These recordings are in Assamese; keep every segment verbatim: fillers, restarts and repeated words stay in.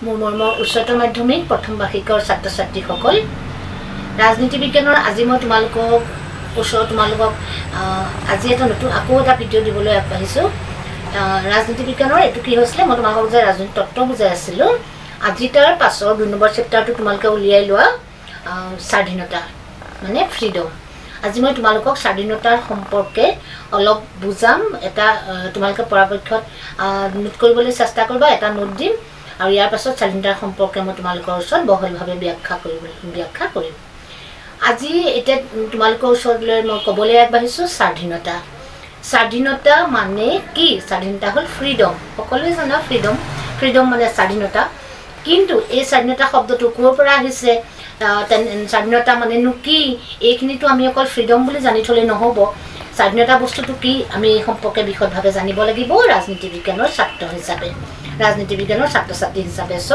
মোৰ মৰমৰ উচ্চতৰ মাধ্যমিক প্ৰথম বাৰ্ষিকৰ ছাত্ৰ ছাত্ৰীসকল ৰাজনীতি বিজ্ঞানৰ আজি মই তোমালোকক ওচৰত তোমালোকক আজি এটা নতুন আকৌ এটা ভিডিঅ' দিবলৈ আগবাঢ়িছোঁ ৰাজনীতি বিজ্ঞানৰ এইটো কি হৈছিলে মই তোমালোকক যে ৰাজনীতি তত্ত্ব বুজাই আছিলোঁ আজি তাৰ পাছৰ দুই নম্বৰ চেপ্টাৰটো তোমালোকে উলিয়াই লোৱা স্বাধীনতা মানে ফ্ৰীডম আজি মই তোমালোকক স্বাধীনতাৰ সম্পৰ্কে অলপ বুজাম এটা তোমালোকে পৰাপক্ষত নোট কৰিবলৈ চেষ্টা কৰিবা এটা নোট দিম আৰু ইয়াৰ পাছত স্বাধীনতাৰ সম্পৰ্কে মই তোমালোকৰ ওচৰত বহলভাৱে ব্যাখ্যা কৰিব ব্যাখ্যা কৰিম আজি এটা তোমালোকৰ ওচৰলৈ মই ক'বলৈ আগবাঢ়িছোঁ স্বাধীনতা স্বাধীনতা মানে কি স্বাধীনতা হ'ল ফ্ৰীডম সকলোৱে জানা ফ্ৰীডম ফ্ৰীডম মানে স্বাধীনতা কিন্তু এই স্বাধীনতা শব্দটো ক'ৰ পৰা আহিছে স্বাধীনতা মানেনো কি এইখিনিতো আমি অকল ফ্ৰীডম বুলি জানি থ'লে নহ'ব স্বাধীনতা বস্তুটো কি আমি এই সম্পৰ্কে বিশদভাৱে জানিব লাগিব ৰাজনীতি বিজ্ঞানৰ ছাত্ৰ হিচাপে ৰাজনীতি বিজ্ঞানৰ ছাত্ৰ ছাত্ৰী হিচাপে চ'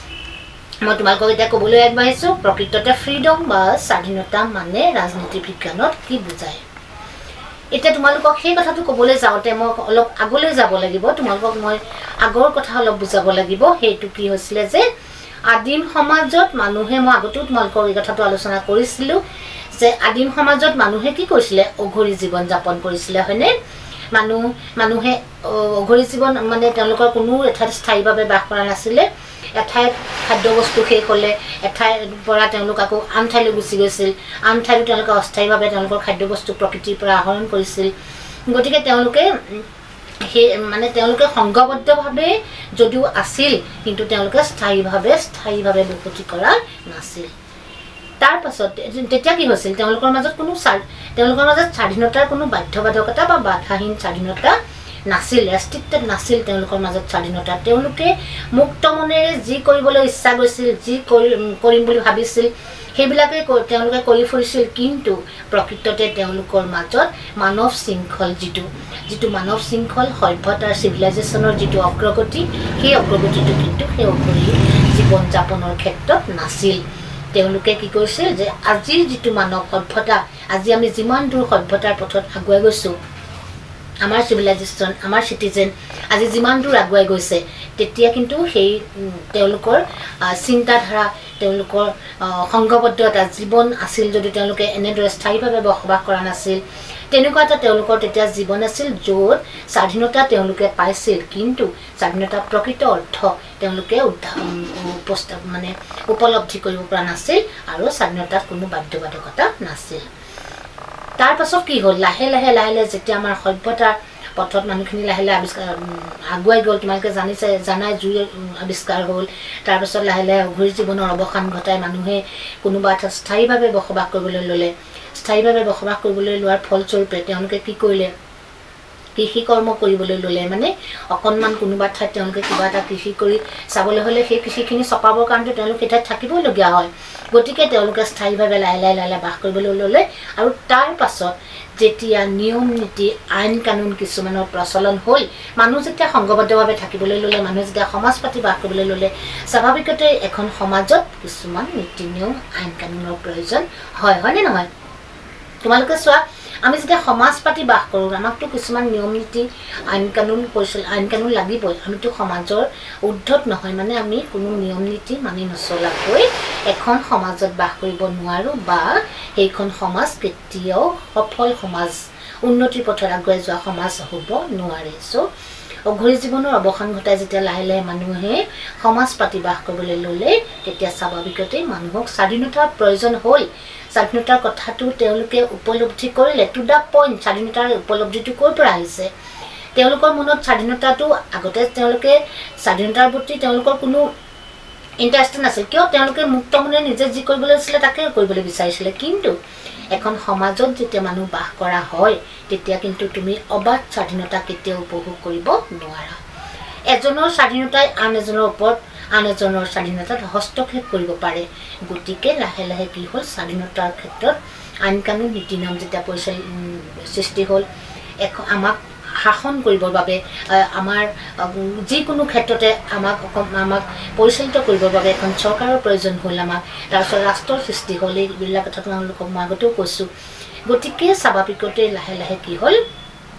মই তোমালোকক এতিয়া ক'বলৈ আগবাঢ়িছোঁ প্ৰকৃততে ফ্ৰীডম বা স্বাধীনতা মানে ৰাজনীতি বিজ্ঞানত কি বুজায় এতিয়া তোমালোকক সেই কথাটো ক'বলৈ যাওঁতে মই অলপ আগলৈ যাব লাগিব তোমালোকক মই আগৰ কথা অলপ বুজাব লাগিব সেইটো কি হৈছিলে যে আদিম সমাজত মানুহে মই আগতেও তোমালোকৰ এই কথাটো আলোচনা কৰিছিলোঁ যে আদিম সমাজত মানুহে কি কৰিছিলে অঘৰী জীৱন যাপন কৰিছিলে হয়নে মানুহ মানুহে অঘৰী জীৱন মানে তেওঁলোকৰ কোনো এঠাইত স্থায়ীভাৱে বাস কৰা নাছিলে এঠাইত খাদ্যবস্তু শেষ হ'লে এঠাইৰ পৰা তেওঁলোক আকৌ আন ঠাইলৈ গুচি গৈছিল আন ঠাইতো তেওঁলোকে অস্থায়ীভাৱে তেওঁলোকৰ খাদ্যবস্তু প্ৰকৃতিৰ পৰা আহৰণ কৰিছিল গতিকে তেওঁলোকে সেই মানে তেওঁলোকে সংঘবদ্ধভাৱে যদিও আছিল কিন্তু তেওঁলোকে স্থায়ীভাৱে স্থায়ীভাৱে বসতি কৰা নাছিল তাৰ পাছত তেতিয়া কি হৈছিল তেওঁলোকৰ মাজত কোনো তেওঁলোকৰ মাজত স্বাধীনতাৰ কোনো বাধ্যবাধকতা বা বাধাহীন স্বাধীনতা নাছিল ৰেষ্ট্ৰিক্টেড নাছিল তেওঁলোকৰ মাজত স্বাধীনতা তেওঁলোকে মুক্ত মনেৰে যি কৰিবলৈ ইচ্ছা গৈছিল যি কৰিম বুলি ভাবিছিল সেইবিলাকে তেওঁলোকে কৰি ফুৰিছিল কিন্তু প্ৰকৃততে তেওঁলোকৰ মাজত মানৱ শৃংখল যিটো যিটো মানৱ শৃংখল সভ্যতাৰ চিভিলাইজেশ্যনৰ যিটো অগ্ৰগতি সেই অগ্ৰগতিটো কিন্তু সেই অঘৰী জীৱন যাপনৰ ক্ষেত্ৰত নাছিল তেওঁলোকে কি কৰিছিল যে আজিৰ যিটো মানৱ সভ্যতা আজি আমি যিমান দূৰ সভ্যতাৰ পথত আগুৱাই গৈছোঁ আমাৰ চিভিলাইজেশ্যন আমাৰ চিটিজেন আজি যিমান দূৰ আগুৱাই গৈছে তেতিয়া কিন্তু সেই তেওঁলোকৰ চিন্তাধাৰা তেওঁলোকৰ সংঘবদ্ধতা জীৱন আছিল যদি তেওঁলোকে এনেদৰে স্থায়ীভাৱে বসবাস কৰা নাছিল তেনেকুৱা এটা তেওঁলোকৰ তেতিয়া জীৱন আছিল য'ত স্বাধীনতা তেওঁলোকে পাইছিল কিন্তু স্বাধীনতা প্ৰকৃত অৰ্থ তেওঁলোকে মানে উপলব্ধি কৰিব পৰা নাছিল আৰু স্বাধীনতাত কোনো বাধ্যবাধকতা নাছিল তাৰ পাছত কি হ'ল লাহে লাহে লাহে লাহে যেতিয়া আমাৰ সভ্যতাৰ পথত মানুহখিনি লাহে লাহে আৱিষ্কাৰ আগুৱাই গ'ল তোমালোকে জানিছে জানাই জুই আৱিষ্কাৰ হ'ল তাৰপাছত লাহে লাহে অঘৰী জীৱনৰ অৱসান ঘটাই মানুহে কোনোবা এটা স্থায়ীভাৱে বসবাস কৰিবলৈ ল'লে স্থায়ীভাৱে বসবাস কৰিবলৈ লোৱাৰ ফলস্বৰূপে তেওঁলোকে কি কৰিলে কৃষি কৰ্ম কৰিবলৈ ল'লে মানে অকণমান কোনোবা ঠাইত তেওঁলোকে কিবা এটা কৃষি কৰি চাবলৈ হ'লে সেই কৃষিখিনি চপাবৰ কাৰণে তেওঁলোক সেই ঠাইত থাকিবলগীয়া হয় গতিকে তেওঁলোকে স্থায়ীভাৱে লাহে লাহে লাহে লাহে বাস কৰিবলৈ ল'লে আৰু তাৰ পাছত যেতিয়া নিয়ম নীতি আইন কানুন কিছুমানৰ প্ৰচলন হ'ল মানুহ যেতিয়া সংঘবদ্ধভাৱে থাকিবলৈ ল'লে মানুহে যেতিয়া সমাজ পাতি বাস কৰিবলৈ ল'লে স্বাভাৱিকতে এখন সমাজত কিছুমান নীতি নিয়ম আইন কানুনৰ প্ৰয়োজন হয় হয়নে নহয় তোমালোকে চোৱা আমি যেতিয়া সমাজ পাতি বাস কৰোঁ আমাকতো কিছুমান নিয়ম নীতি আইন কানুন পৰিচল আইন কানুন লাগিবই আমিতো সমাজৰ উৰ্ধত নহয় মানে আমি কোনো নিয়ম নীতি মানি নচলাকৈ এখন সমাজত বাস কৰিব নোৱাৰোঁ বা সেইখন সমাজ কেতিয়াও সফল সমাজ উন্নতিৰ পথত আগুৱাই যোৱা সমাজ হ'ব নোৱাৰে চ' অঘৰী জীৱনৰ অৱসান ঘটাই যেতিয়া লাহে লাহে মানুহে সমাজ পাতি বাস কৰিবলৈ ল'লে তেতিয়া স্বাভাৱিকতে মানুহক স্বাধীনতাৰ প্ৰয়োজন হ'ল স্বাধীনতাৰ কথাটো তেওঁলোকে উপলব্ধি কৰিলে টু দ্য পইণ্ট স্বাধীনতাৰ উপলব্ধিটো ক'ৰ পৰা আহিছে তেওঁলোকৰ মনত স্বাধীনতাটো আগতে তেওঁলোকে স্বাধীনতাৰ প্ৰতি তেওঁলোকৰ কোনো ইণ্টাৰেষ্ট নাছিল কিয় তেওঁলোকে মুক্ত মনে নিজে যি কৰিবলৈ আছিলে তাকে কৰিবলৈ বিচাৰিছিলে কিন্তু এখন সমাজত যেতিয়া মানুহ বাস কৰা হয় তেতিয়া কিন্তু তুমি অবাধ স্বাধীনতা কেতিয়াও উপভোগ কৰিব নোৱাৰা এজনৰ স্বাধীনতাই আন এজনৰ ওপৰত আন এজনৰ স্বাধীনতাত হস্তক্ষেপ কৰিব পাৰে গতিকে লাহে লাহে কি হ'ল স্বাধীনতাৰ ক্ষেত্ৰত আইন কানুন নীতি নিয়ম যেতিয়া পৰিচয় সৃষ্টি হ'ল এখন আমাক শাসন কৰিবৰ বাবে আমাৰ যিকোনো ক্ষেত্ৰতে আমাক আমাক পৰিচালিত কৰিবৰ বাবে এখন চৰকাৰৰ প্ৰয়োজন হ'ল আমাক তাৰপিছত ৰাষ্ট্ৰৰ সৃষ্টি হ'ল এইবিলাক কথা তোমালোকক মই আগতেও কৈছোঁ গতিকে স্বাভাৱিকতে লাহে লাহে কি হ'ল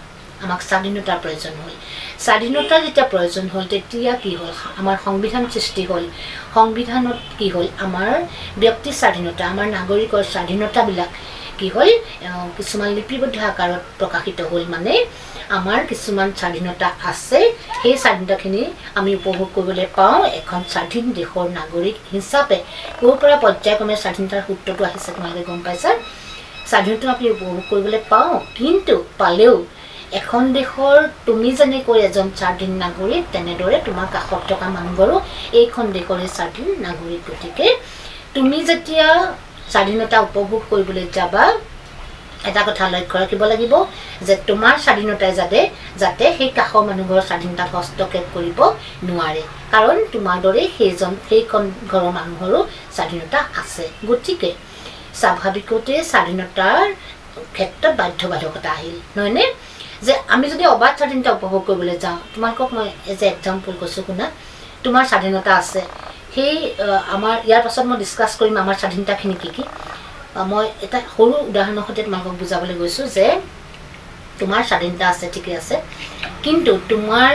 আমাক স্বাধীনতাৰ প্ৰয়োজন হ'ল স্বাধীনতাৰ যেতিয়া প্ৰয়োজন হ'ল তেতিয়া কি হ'ল আমাৰ সংবিধান সৃষ্টি হ'ল সংবিধানত কি হ'ল আমাৰ ব্যক্তি স্বাধীনতা আমাৰ নাগৰিকৰ স্বাধীনতাবিলাক কি হ'ল কিছুমান লিপিবদ্ধ আকাৰত প্ৰকাশিত হ'ল মানে আমাৰ কিছুমান স্বাধীনতা আছে সেই স্বাধীনতাখিনি আমি উপভোগ কৰিবলৈ পাওঁ এখন স্বাধীন দেশৰ নাগৰিক হিচাপে ক'ৰ পৰা পৰ্যায়ক্ৰমে স্বাধীনতাৰ সূত্ৰটো আহিছে তোমালোকে গম পাইছা স্বাধীনতা আমি উপভোগ কৰিবলৈ পাওঁ কিন্তু পালেও এখন দেশৰ তুমি যেনেকৈ এজন স্বাধীন নাগৰিক তেনেদৰে তোমাৰ কাষত থকা মানুহবোৰো এইখন দেশৰে স্বাধীন নাগৰিক গতিকে তুমি যেতিয়া স্বাধীনতা উপভোগ কৰিবলৈ যাবা এটা কথা লক্ষ্য ৰাখিব লাগিব যে তোমাৰ স্বাধীনতাই যাতে যাতে সেই কাষৰ মানুহৰ স্বাধীনতা হস্তক্ষেপ কৰিব নোৱাৰে কাৰণ তোমাৰ দৰে সেইজন সেইখন ঘৰৰ মানুহৰো স্বাধীনতা আছে গতিকে স্বাভাৱিকতে স্বাধীনতাৰ ক্ষেত্ৰত বাধ্যবাধকতা আহিল নহয়নে যে আমি যদি অবাধ স্বাধীনতা উপভোগ কৰিবলৈ যাওঁ তোমালোকক মই এজ এ এক্সাম্পল কৈছোঁ শুনা তোমাৰ স্বাধীনতা আছে সেই আমাৰ ইয়াৰ পাছত মই ডিছকাছ কৰিম আমাৰ স্বাধীনতাখিনি কি কি মই এটা সৰু উদাহৰণৰ সৈতে তোমালোকক বুজাবলৈ গৈছোঁ যে তোমাৰ স্বাধীনতা আছে ঠিকে আছে কিন্তু তোমাৰ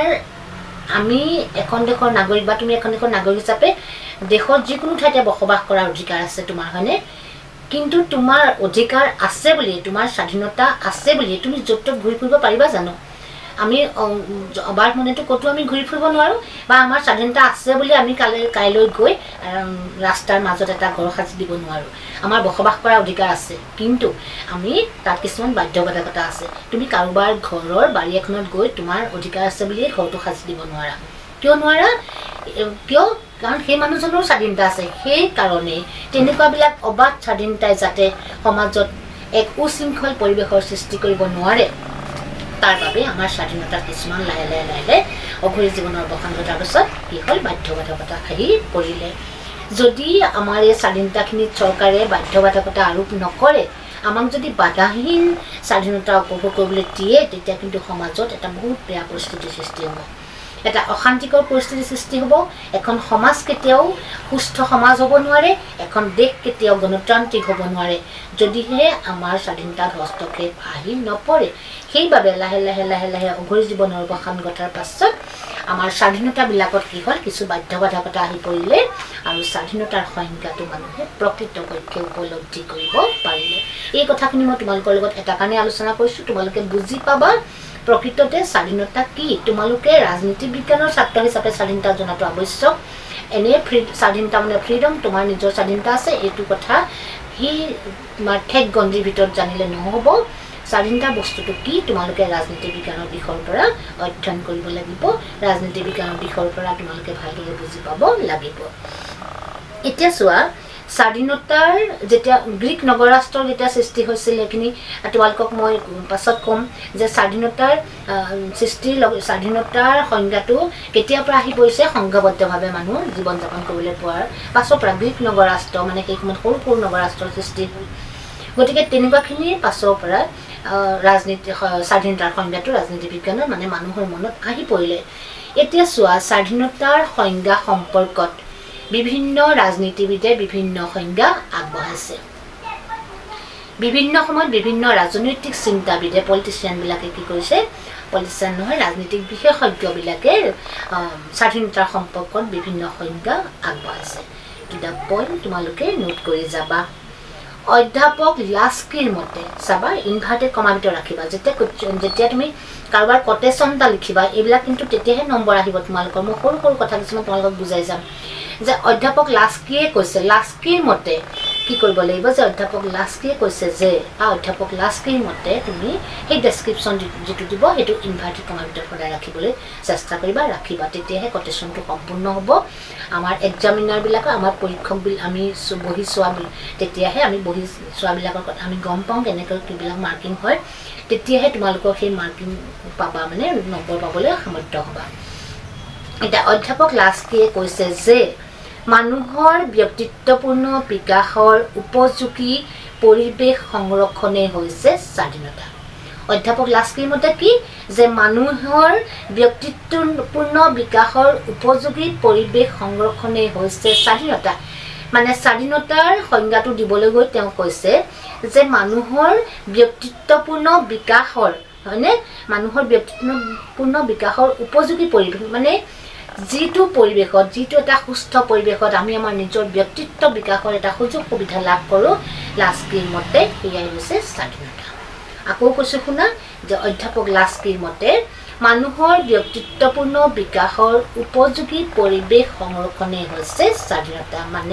আমি এখন দেশৰ নাগৰিক বা তুমি এখন দেশৰ নাগৰিক হিচাপে দেশৰ যিকোনো ঠাইতে বসবাস কৰাৰ অধিকাৰ আছে তোমাৰ হয়নে কিন্তু তোমাৰ অধিকাৰ আছে বুলি তোমাৰ স্বাধীনতা আছে বুলি তুমি য'ত ত'ত ঘূৰি ফুৰিব পাৰিবা জানো আমি অবাধ মনেতো ক'তো আমি ঘূৰি ফুৰিব নোৱাৰোঁ বা আমাৰ স্বাধীনতা আছে বুলি আমি কালৈ কাইলৈ গৈ ৰাস্তাৰ মাজত এটা ঘৰ সাজি দিব নোৱাৰোঁ আমাৰ বসবাস কৰাৰ অধিকাৰ আছে কিন্তু আমি তাত কিছুমান বাধ্যবাধকতা আছে তুমি কাৰোবাৰ ঘৰৰ বাৰী এখনত গৈ তোমাৰ অধিকাৰ আছে বুলিয়ে ঘৰটো সাজি দিব নোৱাৰা কিয় নোৱাৰা কিয় কাৰণ সেই মানুহজনৰ স্বাধীনতা আছে সেই কাৰণে তেনেকুৱাবিলাক অবাধ স্বাধীনতাই যাতে সমাজত এক উশৃংখল পৰিৱেশৰ সৃষ্টি কৰিব নোৱাৰে তাৰ বাবে আমাৰ স্বাধীনতাৰ কিছুমান লাহে লাহে লাহে লাহে অঘৰী জীৱনৰ অৱসান ঘটাৰ পাছত কি হ'ল বাধ্যবাধকতা আহি পৰিলে যদি আমাৰ এই স্বাধীনতাখিনিত চৰকাৰে বাধ্যবাধকতা আৰোপ নকৰে আমাক যদি বাধাহীন স্বাধীনতা উপভোগ কৰিবলৈ দিয়ে তেতিয়া কিন্তু সমাজত এটা বহুত বেয়া পৰিস্থিতিৰ সৃষ্টি হ'ব এটা অশান্তিকৰ পৰিস্থিতিৰ সৃষ্টি হ'ব এখন সমাজ কেতিয়াও সুস্থ সমাজ হ'ব নোৱাৰে এখন দেশ কেতিয়াও গণতান্ত্ৰিক হ'ব নোৱাৰে যদিহে আমাৰ স্বাধীনতাত হস্তক্ষেপ আহি নপৰে সেইবাবে লাহে লাহে লাহে লাহে অঘৰী জীৱনৰ অৱসান ঘটাৰ পাছত আমাৰ স্বাধীনতাবিলাকত কি হ'ল কিছু বাধ্যবাধকতা আহি পৰিলে আৰু স্বাধীনতাৰ সংজ্ঞাটো মানুহে প্ৰকৃতপক্ষে উপলব্ধি কৰিব পাৰিলে এই কথাখিনি মই তোমালোকৰ লগত এটা কাৰণে আলোচনা কৰিছোঁ তোমালোকে বুজি পাবা প্ৰকৃততে স্বাধীনতা কি তোমালোকে ৰাজনীতি বিজ্ঞানৰ ছাত্ৰ হিচাপে স্বাধীনতা জনাটো আৱশ্যক এনে ফ্ৰী স্বাধীনতা মানে ফ্ৰীডম তোমাৰ নিজৰ স্বাধীনতা আছে এইটো কথা সি তোমাৰ ঠেক গণ্ডিৰ ভিতৰত জানিলে নহ'ব স্বাধীনতা বস্তুটো কি তোমালোকে ৰাজনীতি বিজ্ঞানৰ দিশৰ পৰা অধ্যয়ন কৰিব লাগিব ৰাজনীতি বিজ্ঞানৰ দিশৰ পৰা তোমালোকে ভালদৰে বুজি পাব লাগিব এতিয়া চোৱা স্বাধীনতাৰ যেতিয়া গ্ৰীক নগৰাষ্ট্ৰৰ যেতিয়া সৃষ্টি হৈছিল সেইখিনি তোমালোকক মই পাছত ক'ম যে স্বাধীনতাৰ সৃষ্টিৰ স্বাধীনতাৰ সংজ্ঞাটো কেতিয়াৰ পৰা আহি পৰিছে সংঘবদ্ধভাৱে মানুহ জীৱন যাপন কৰিবলৈ পোৱাৰ পাছৰ পৰা গ্ৰীক নগৰাষ্ট্ৰ মানে সেই সময়ত সৰু সৰু নগৰাষ্ট্ৰৰ সৃষ্টি হ'ল গতিকে তেনেকুৱাখিনিৰ পাছৰ পৰা ৰাজনীতি স্বাধীনতাৰ সংজ্ঞাটো ৰাজনীতি বিজ্ঞানৰ মানে মানুহৰ মনত আহি পৰিলে এতিয়া চোৱা স্বাধীনতাৰ সংজ্ঞা সম্পৰ্কত বিভিন্ন ৰাজনীতিবিদে বিভিন্ন সংজ্ঞা আগবঢ়াইছে বিভিন্ন সময়ত বিভিন্ন ৰাজনৈতিক চিন্তাবিদে পলিটিচিয়ানবিলাকে কি কৰিছে পলিটিচিয়ান নহয় ৰাজনীতিক বিশেষজ্ঞবিলাকে স্বাধীনতাৰ সম্পৰ্কত বিভিন্ন সংজ্ঞা আগবঢ়াইছে দুটা পইণ্ট তোমালোকে নোট কৰি যাবা অধ্যাপক লাস্কিৰ মতে চাবা ইনভাৰ্টেড কমাৰ ভিতৰত ৰাখিবা যেতিয়া যেতিয়া তুমি কাৰোবাৰ কোটেশ্যন এটা লিখিবা এইবিলাক কিন্তু তেতিয়াহে নম্বৰ আহিব তোমালোকৰ মই সৰু সৰু কথা কিছুমান তোমালোকক বুজাই যাম যে অধ্যাপক লাস্কিয়ে কৈছে লাস্কিৰ মতে কি কৰিব লাগিব যে অধ্যাপক লাস্কিয়ে কৈছে যে বা অধ্যাপক লাস্কিৰ মতে তুমি সেই ডেছক্ৰিপশ্যন যিটো দিব সেইটো ইনভাৰ্টেড কমাৰ ভিতৰত সদায় ৰাখিবলৈ চেষ্টা কৰিবা ৰাখিবা তেতিয়াহে কোটেশ্যনটো সম্পূৰ্ণ হ'ব আমাৰ এক্সামিনাৰবিলাকৰ আমাৰ পৰীক্ষকবিল আমি বহি চোৱা তেতিয়াহে আমি বহি চোৱাবিলাকৰ কথা আমি গম পাওঁ কেনেকৈ কিবিলাক মাৰ্কিং হয় তেতিয়াহে তোমালোকৰ সেই মাৰ্কিং পাবা মানে নম্বৰ পাবলৈ সামৰ্থ্য হ'বা এতিয়া অধ্যাপক লাস্কিয়ে কৈছে যে মানুহৰ ব্যক্তিত্বপূৰ্ণ বিকাশৰ উপযোগী পৰিৱেশ সংৰক্ষণে হৈছে স্বাধীনতা অধ্যাপক লাস্কিৰ মতে কি যে মানুহৰ ব্যক্তিত্বপূৰ্ণ বিকাশৰ উপযোগী পৰিৱেশ সংৰক্ষণে হৈছে স্বাধীনতা মানে স্বাধীনতাৰ সংজ্ঞাটো দিবলৈ গৈ তেওঁ কৈছে যে মানুহৰ ব্যক্তিত্বপূৰ্ণ বিকাশৰ হয়নে মানুহৰ ব্যক্তিত্বপূৰ্ণ বিকাশৰ উপযোগী পৰিৱেশ মানে যিটো পৰিৱেশত যিটো এটা সুস্থ পৰিৱেশত আমি আমাৰ নিজৰ ব্যক্তিত্ব বিকাশৰ এটা সুযোগ সুবিধা লাভ কৰোঁ লাস্কিৰ মতে সেয়াই হৈছে স্বাধীনতা আকৌ কৈছো শুনা যে অধ্যাপক লাস্কিৰ মতে মানুহৰ ব্যক্তিত্বপূৰ্ণ বিকাশৰ উপযোগী পৰিৱেশ সংৰক্ষণে হৈছে স্বাধীনতা মানে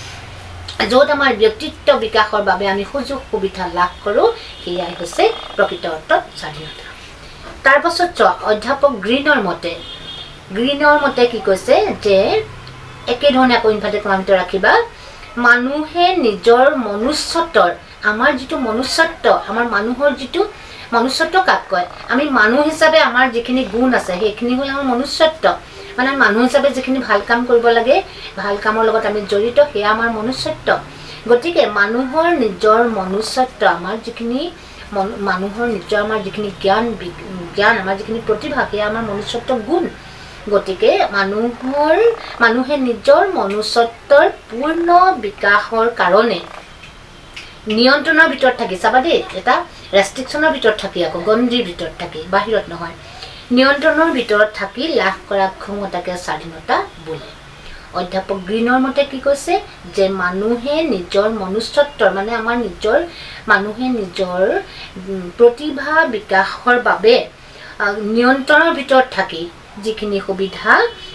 য'ত আমাৰ ব্যক্তিত্ব বিকাশৰ বাবে আমি সুযোগ সুবিধা লাভ কৰোঁ সেয়াই হৈছে প্ৰকৃত অৰ্থত স্বাধীনতা তাৰ পাছত অধ্যাপক গ্ৰীনৰ মতে গ্ৰীনৰ মতে কি কৈছে যে একেধৰণে আকৌ ইনভাৰ্টেড কমাৰ ভিতৰত ৰাখিবা মানুহে নিজৰ মনুষ্যত্বৰ আমাৰ যিটো মনুষ্যত্ব আমাৰ মানুহৰ যিটো মনুষ্যত্ব কাক কয় আমি মানুহ হিচাপে আমাৰ যিখিনি গুণ আছে সেইখিনি হ'ল আমাৰ মনুষ্যত্ব মানে মানুহ হিচাপে যিখিনি ভাল কাম কৰিব লাগে ভাল কামৰ লগত আমি জড়িত সেয়া আমাৰ মনুষ্যত্ব গতিকে মানুহৰ নিজৰ মনুষ্যত্ব আমাৰ যিখিনি মানুহৰ নিজৰ আমাৰ যিখিনি জ্ঞান জ্ঞান আমাৰ যিখিনি প্ৰতিভা সেয়া আমাৰ মনুষ্যত্ব গুণ গতিকে মানুহৰ মানুহে নিজৰ মনুষ্যত্বৰ পূৰ্ণ বিকাশৰ কাৰণে নিয়ন্ত্ৰণৰ ভিতৰত থাকি চাবা দেই এটা ৰেষ্ট্ৰিকশ্যনৰ ভিতৰত থাকি আকৌ গণ্ডিৰ ভিতৰত থাকি বাহিৰত নহয় নিয়ন্ত্ৰণৰ ভিতৰত থাকি লাভ কৰা ক্ষমতাকে স্বাধীনতা বোলে অধ্যাপক গ্ৰীনৰ মতে কি কৈছে যে মানুহে নিজৰ মনুষ্যত্বৰ মানে আমাৰ নিজৰ মানুহে নিজৰ প্ৰতিভা বিকাশৰ বাবে নিয়ন্ত্ৰণৰ ভিতৰত থাকি যিখিনি সুবিধা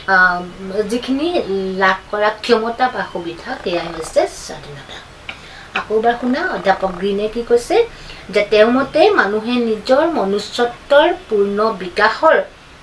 যিখিনি লাভ কৰা ক্ষমতা বা সুবিধা সেয়াই হৈছে স্বাধীনতা আকৌ এবাৰ শুনা অধ্যাপক গ্ৰীনে কি কৈছে যে তেওঁৰ মতে মানুহে নিজৰ মনুষ্যত্বৰ পূৰ্ণ বিকাশৰ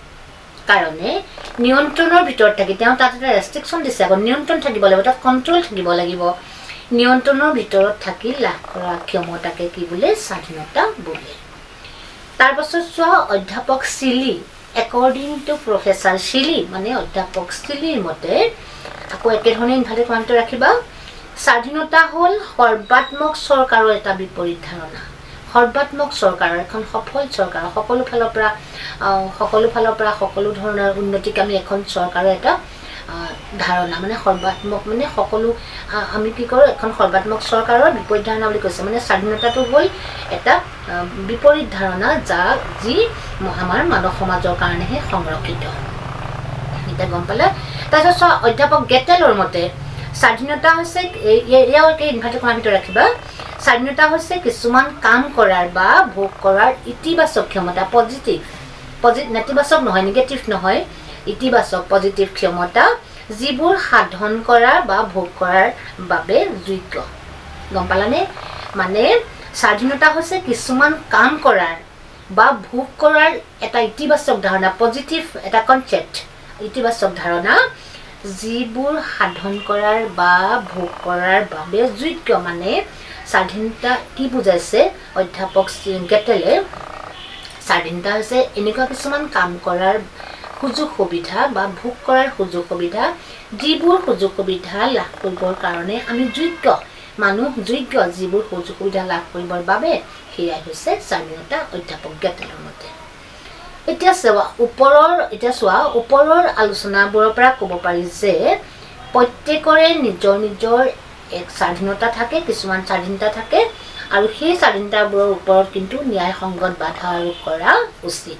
কাৰণে নিয়ন্ত্ৰণৰ ভিতৰত থাকি তেওঁ তাত এটা ৰেষ্ট্ৰিকশ্যন দিছে আকৌ নিয়ন্ত্ৰণ থাকিব লাগিব তাত কণ্ট্ৰল থাকিব লাগিব নিয়ন্ত্ৰণৰ ভিতৰত থাকি লাভ কৰা ক্ষমতাকে কি বোলে স্বাধীনতা বোলে তাৰ পাছত চোৱা অধ্যাপক Seeley according to professor Seeley মানে অধ্যাপক চিলিৰ মতে আকৌ একেধৰণে ইনভাৰ্টেড কমাৰ ভিতৰত ৰাখিবা স্বাধীনতা হ'ল সৰ্বাত্মক চৰকাৰৰ এটা বিপৰীত ধাৰণা সৰ্বাত্মক চৰকাৰৰ এখন সফল চৰকাৰ সকলো ফালৰ পৰা সকলো ফালৰ পৰা সকলো ধৰণৰ উন্নতিকামী এখন চৰকাৰৰ এটা ধাৰণা মানে সৰ্বাত্মক মানে সকলো আমি কি কৰোঁ এখন সৰ্বাত্মক চৰকাৰৰ বিপৰীত ধাৰণা বুলি কৈছে মানে স্বাধীনতাটো হ'ল এটা বিপৰীত ধাৰণা যাক যি আমাৰ মানৱ সমাজৰ কাৰণেহে সংৰক্ষিত এতিয়া গম পালে তাৰপিছত অধ্যাপক গেটেলৰ মতে স্বাধীনতা হৈছে এয়াও একে ইনভাৰ্টেড কমাৰ ভিতৰত ৰাখিবা স্বাধীনতা হৈছে কিছুমান কাম কৰাৰ বা ভোগ কৰাৰ ইতিবাচক ক্ষমতা পজিটিভ পজিটিভ নেতিবাচক নহয় নিগেটিভ নহয় ইতিবাচক পজিটিভ ক্ষমতা যিবোৰ সাধন কৰাৰ বা ভোগ কৰাৰ বাবে যোগ্য গম পালানে মানে স্বাধীনতা হৈছে কিছুমান কাম কৰাৰ বা ভোগ কৰাৰ এটা ইতিবাচক ধাৰণা পজিটিভ এটা কনচেপ্ট ইতিবাচক ধাৰণা যিবোৰ সাধন কৰাৰ বা ভোগ কৰাৰ বাবে যোগ্য মানে স্বাধীনতা কি বুজাইছে অধ্যাপক গেটেলে স্বাধীনতা হৈছে এনেকুৱা কিছুমান কাম কৰাৰ সুযোগ সুবিধা বা ভোগ কৰাৰ সুযোগ সুবিধা যিবোৰ সুযোগ সুবিধা লাভ কৰিবৰ কাৰণে আমি যোগ্য মানুহ যোগ্য যিবোৰ সুযোগ সুবিধা লাভ কৰিবৰ বাবে সেয়াই হৈছে স্বাধীনতা অধ্যাপক গেটেলৰ মতে এতিয়া চোৱা ওপৰৰ এতিয়া চোৱা ওপৰৰ আলোচনাবোৰৰ পৰা ক'ব পাৰি যে প্ৰত্যেকৰে নিজৰ নিজৰ এক স্বাধীনতা থাকে কিছুমান স্বাধীনতা থাকে আৰু সেই স্বাধীনতাবোৰৰ ওপৰত কিন্তু ন্যায়সংগত বাধা আৰোপ কৰা উচিত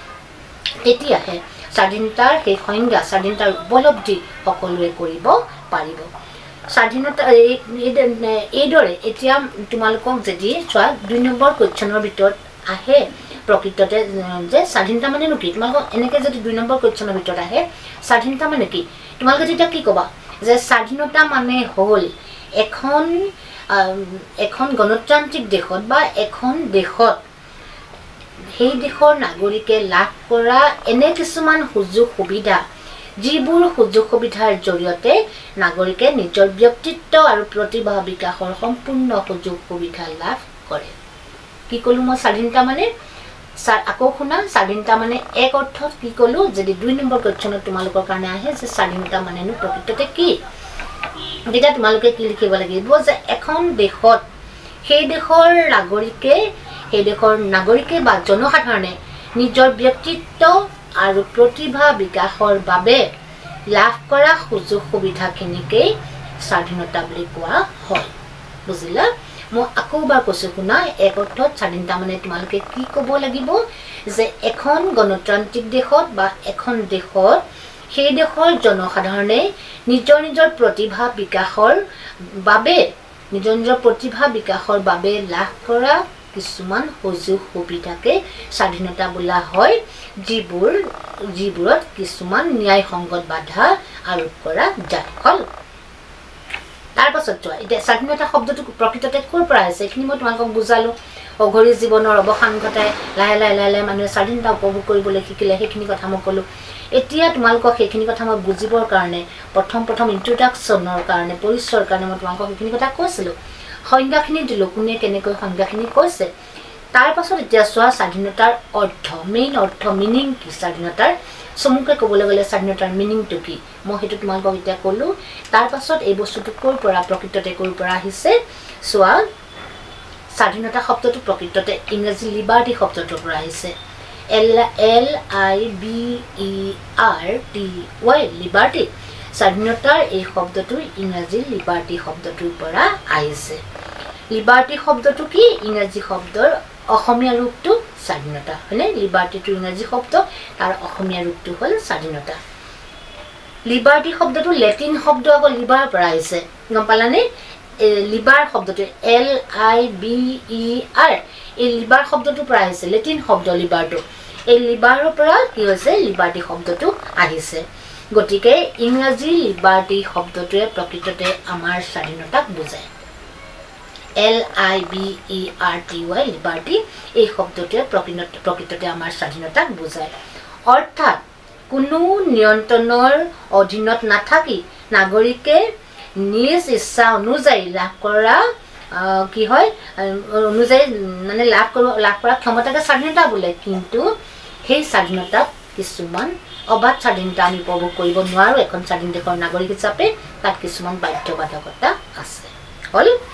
তেতিয়াহে স্বাধীনতাৰ সেই সংজ্ঞা স্বাধীনতাৰ উপলব্ধি সকলোৱে কৰিব পাৰিব স্বাধীনতা এইদৰে এতিয়া তোমালোকক যদি চোৱা দুই নম্বৰ কুৱেশ্যনৰ ভিতৰত আহে প্ৰকৃততে যে স্বাধীনতা মানে কি তোমালোকক এনেকৈ যদি দুই নম্বৰ কুৱেশ্যনৰ ভিতৰত আহে স্বাধীনতা মানে কি তোমালোকে তেতিয়া কি ক'বা যে স্বাধীনতা মানে হ'ল এখন এখন গণতান্ত্ৰিক দেশত বা এখন দেশত সেই দেশৰ নাগৰিকে লাভ কৰা এনে কিছুমান সুযোগ সুবিধা যিবোৰ সুযোগ সুবিধাৰ জৰিয়তে নাগৰিকে নিজৰ ব্যক্তিত্ব আৰু প্ৰতিভা বিকাশৰ সম্পূৰ্ণ সুযোগ সুবিধা লাভ কৰে কি ক'লো মই স্বাধীনতা মানে আকৌ শুনা স্বাধীনতা মানে এক অৰ্থত কি ক'লো যদি দুই নম্বৰ কুৱেশ্যনত তোমালোকৰ কাৰণে আহে যে স্বাধীনতা মানেনো প্ৰকৃততে কি তেতিয়া তোমালোকে কি লিখিব লাগিব যে এখন দেশত সেই দেশৰ নাগৰিকে সেই দেশৰ নাগৰিকে বা জনসাধাৰণে নিজৰ ব্যক্তিত্ব আৰু প্ৰতিভা বিকাশৰ বাবে লাভ কৰা সুযোগ সুবিধাখিনিকেই স্বাধীনতা বুলি কোৱা হয় বুজিলা মই আকৌ এবাৰ কৈছোঁ শুনা এক অৰ্থত স্বাধীনতা মানে তোমালোকে কি ক'ব লাগিব যে এখন গণতান্ত্ৰিক দেশত বা এখন দেশত সেই দেশৰ জনসাধাৰণে নিজৰ নিজৰ প্ৰতিভা বিকাশৰ বাবে নিজৰ নিজৰ প্ৰতিভা বিকাশৰ বাবে লাভ কৰা কিছুমান সুযোগ সুবিধাকে স্বাধীনতা বোলা হয় যিবোৰ যিবোৰত কিছুমান ন্যায়সংগত বাধা আৰোপ কৰা যায় হল তাৰ পাছত চোৱা এতিয়া স্বাধীনতা শব্দটো প্ৰকৃততে ক'ৰ পৰা আহিছে এইখিনি মই তোমালোকক বুজালো অঘৰী জীৱনৰ অৱসান ঘটাই লাহে লাহে লাহে লাহে মানুহে স্বাধীনতা উপভোগ কৰিবলৈ শিকিলে সেইখিনি কথা মই ক'লোঁ এতিয়া তোমালোকক সেইখিনি কথা মই বুজিবৰ কাৰণে প্ৰথম প্ৰথম ইন্ট্ৰডাকশ্যনৰ কাৰণে পৰিচয়ৰ কাৰণে মই তোমালোকক সেইখিনি কথা কৈছিলোঁ সংজ্ঞাখিনি দিলোঁ কোনে কেনেকৈ সংজ্ঞাখিনি কৈছে তাৰ পাছত এতিয়া চোৱা স্বাধীনতাৰ অৰ্থ মেইন অৰ্থ মিনিং কি স্বাধীনতাৰ চমুকে ক'বলৈ গ'লে স্বাধীনতাৰ মিনিংটো কি মই সেইটো তোমালোকক এতিয়া ক'লোঁ তাৰ পাছত এই বস্তুটো ক'ৰ পৰা প্ৰকৃততে ক'ৰ পৰা আহিছে চোৱা স্বাধীনতা শব্দটো প্ৰকৃততে ইংৰাজী লিবাৰ্টি শব্দটোৰ পৰা আহিছে L L I B E R T Y liberty স্বাধীনতাৰ এই শব্দটো ইংৰাজী লিবাৰ্টি শব্দটোৰ পৰা আহিছে লিবাৰ্টি শব্দটো কি ইংৰাজী শব্দৰ অসমীয়া ৰূপটো স্বাধীনতা হয়নে লিবাৰ্টিটো ইংৰাজী শব্দ তাৰ অসমীয়া ৰূপটো হ'ল স্বাধীনতা লিবাৰ্টি শব্দটো লেটিন শব্দ আকৌ লিবাৰৰ পৰা আহিছে গম পালানে লিবাৰ শব্দটো L I B E R এই লিবাৰ শব্দটোৰ পৰা আহিছে লেটিন শব্দ লিবাৰটো এই লিবাৰৰ পৰা কি হৈছে লিবাৰ্টি শব্দটো আহিছে গতিকে ইংৰাজী লিবাৰ্টি শব্দটোৱে প্ৰকৃততে আমাৰ স্বাধীনতাক বুজায় L I B E R T Y liberty এই শব্দটোৱে প্ৰকৃততে আমাৰ স্বাধীনতাক বুজায় অৰ্থাৎ কোনো নিয়ন্ত্ৰণৰ অধীনত নাথাকি নাগৰিকে নিজ ইচ্ছা অনুযায়ী লাভ কৰা কি হয় অনুযায়ী মানে লাভ কৰিব লাভ কৰা ক্ষমতাকে স্বাধীনতা বোলে কিন্তু সেই স্বাধীনতাত কিছুমান অবাধ স্বাধীনতা আমি উপভোগ কৰিব নোৱাৰোঁ এখন স্বাধীন দেশৰ নাগৰিক হিচাপে তাত কিছুমান বাধ্যবাধকতা আছে হল